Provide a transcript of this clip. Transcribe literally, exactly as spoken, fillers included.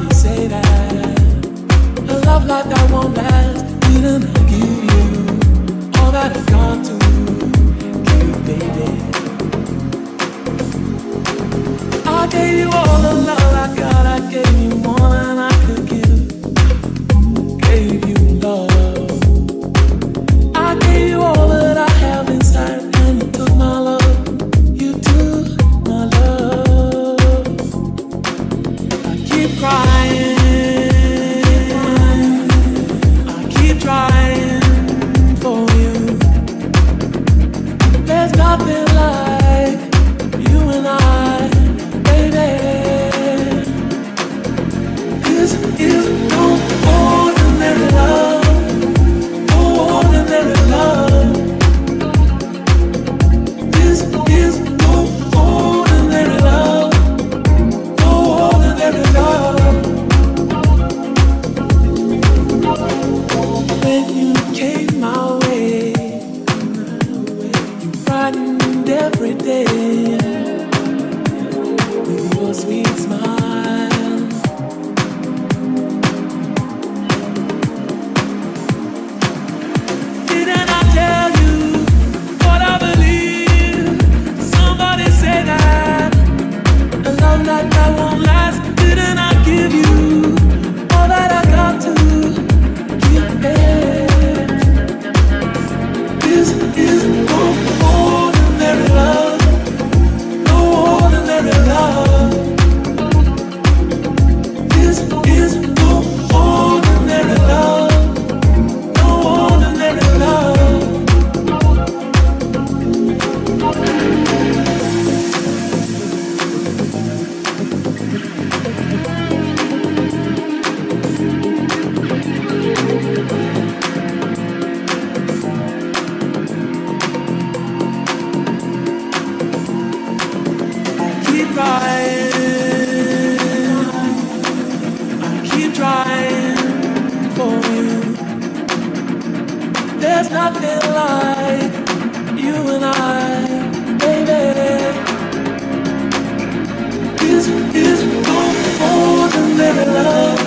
say that a love like that won't last. Didn't I give you all that I've got to give, baby? I gave you all the love I got. I gave you more than I could give. Gave you love. I gave you all that I have inside, and you took my love. You took my love. I keep crying. I keep trying for you. There's nothing like you and I, baby. This is no ordinary love, no ordinary love. This is no ordinary love, no ordinary love. When you came my way, you brightened every day with your sweet smile. Didn't I tell you what I believe? Somebody say that a love like that won't last. Didn't I give you all that I got to give? This is no ordinary love, no ordinary love. This is no ordinary love, no ordinary love. Keep trying, I keep trying for you. There's nothing like you and I, baby. This is no ordinary love.